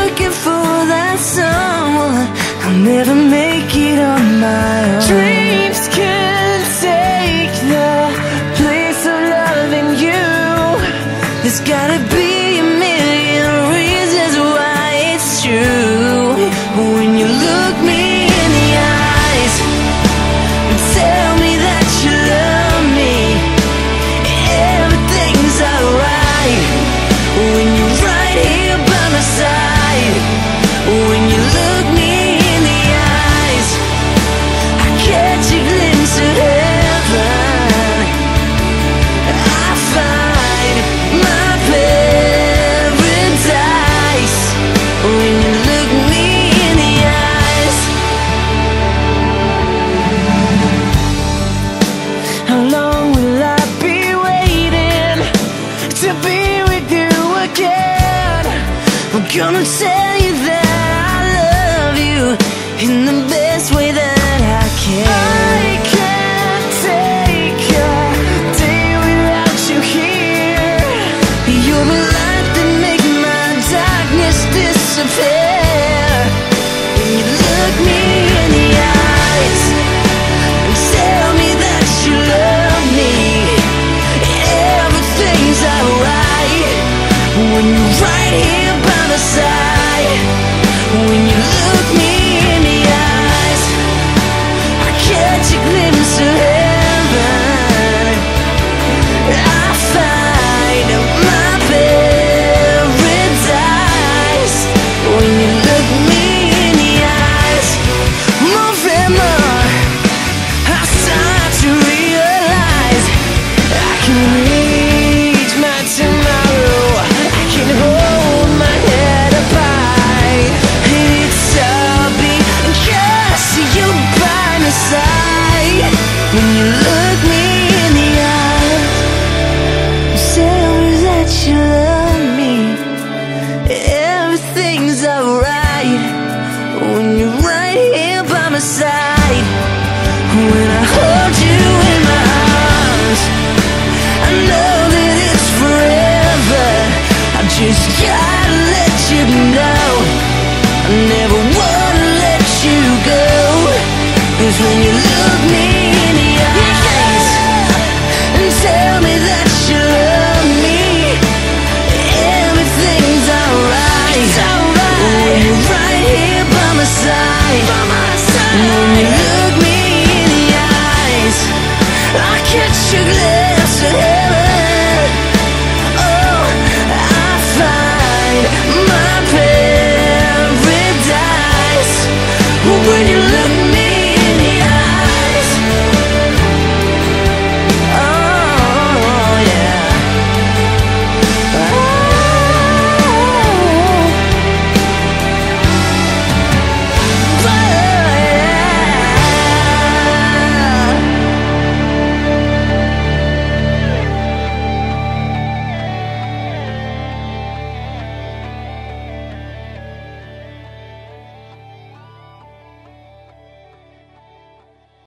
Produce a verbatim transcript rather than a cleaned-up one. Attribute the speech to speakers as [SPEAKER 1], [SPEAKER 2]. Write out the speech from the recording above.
[SPEAKER 1] looking for that someone, I'll never make it on my own. Dreams can take the place of loving you. There's gotta be a million reasons why it's true. When you look me in the eyes and tell me that you love me, everything's alright. When you're right here by my side, when you look me in the eyes, I catch a glimpse of heaven. I find my paradise when you look me in the eyes. How long will I be waiting to be with you again? I'm gonna tell you that I love you in the best way that I can. I can't take a day without you here. You're the light that makes my darkness disappear. When you look me in the eyes and tell me that you love me, everything's alright. When you're right here by my side, when you look me in the eyes, I catch a glimpse of heaven. I find my paradise when you look me in the eyes. More and more I start to realize I can reach my tomorrow. I can hold my head up high, and it's all because you're by my side. When you look me in the eyes, tell me that you love me, everything's alright. When you're right here by my side, when I hold you in my arms, I know that it's forever. I just gotta let you know